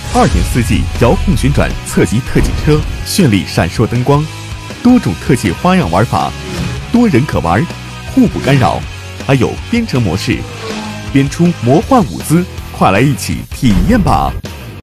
，2点4 G 遥控旋转侧击特技车，绚丽闪烁灯光，多种特技花样玩法，多人可玩，互不干扰，还有编程模式，编出魔幻舞姿，快来一起体验吧！